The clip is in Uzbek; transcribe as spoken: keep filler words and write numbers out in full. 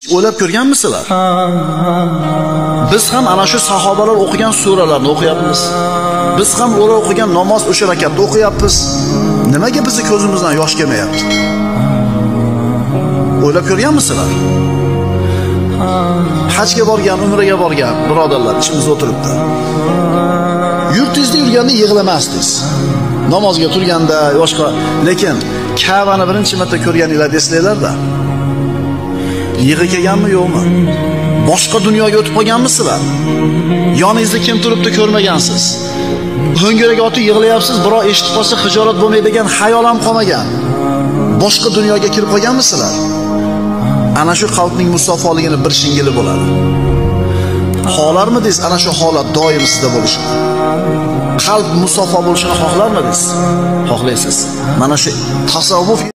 O'ylab ko'rganmisizlar? Biz ham ana shu sahobalar o'qigan suralarni o'qiyapmiz. Biz ham ular o'qigan namoz o'sha rakatda o'qiyapmiz. Nimaga bizni ko'zimizdan yosh kelmayapti? O'ylab ko'rganmisizlar? Hajga borgan, umraga borgan birodarlar ichimizda o'tiribdi. Yurtingizda yurganda yig'lamasdingiz. Namozga turganda, boshqa, lekin Ka'bani birinchi marta ko'rganinglarda eslanglarda. Yig'i kelganmi, yo'qmi? Boshqa dunyoga o'tib qolganmisizlar? Yoningizda kim turibdi ko'rmagansiz. Ho'ngirak otib yig'layapsiz, biroq eshitib qolsa hijolat bo'lmaydigan xayol ham qolmagan. Boshqa dunyoga kirib qolganmisizlar? Ana shu qalbning musafoligini bir shingili bo'ladi. Xohlarmidingiz ana shu holat doim sizda bo'lishini? Qalb musafo bo'lishini xohlarmidingiz? Xohlaysiz. Mana shu tasavvuf